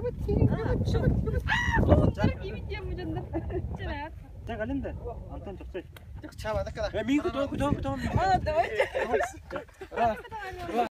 이미지야 무전다. 진짜. 자 갈린데. 안턴 적세. 잡아 닦아라. 미국 또 그다음. 아, 너.